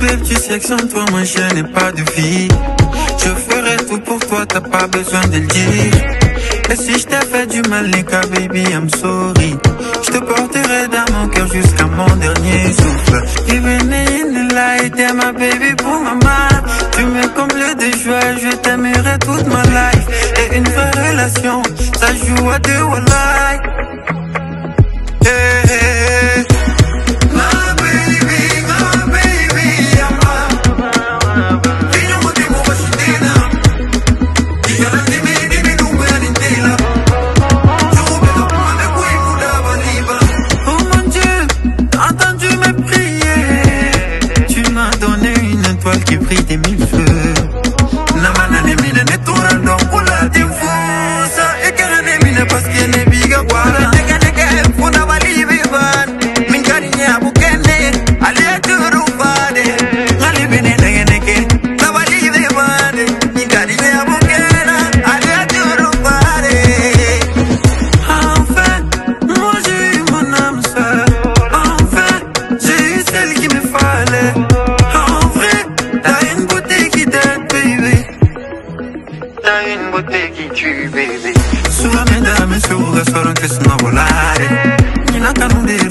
bébé, tu sais que sans toi, moi je n'ai pas de vie. Je ferai tout pour toi, t'as pas besoin de le dire. Et si je t'ai fait du mal, Nika, baby, I'm sorry. Je te porterai dans mon cœur jusqu'à mon dernier souffle. Even in the light, t'es ma baby pour maman. Tu me combles de joie, je t'aimerai toute ma life. Et une vraie relation, ça joue à deux, wallahi. Hey, hey. Qui brille des mille feux. Namana ne mine ne tourando kula timfusa. Ekere ne mine parce que ne biga wala. Nega nega funa bali biban. Minkari nya bukene ale turubade. Ngali bine nege nege na bali bibane. Minkari nya bukene ale turubade. Enfin, moi j'ai eu mon âme sœur. Enfin, j'ai eu celle qui me fallait. T'as une beauté qui tue, baby. Sulla me da me suga solo che sono volare. Mi nakanunde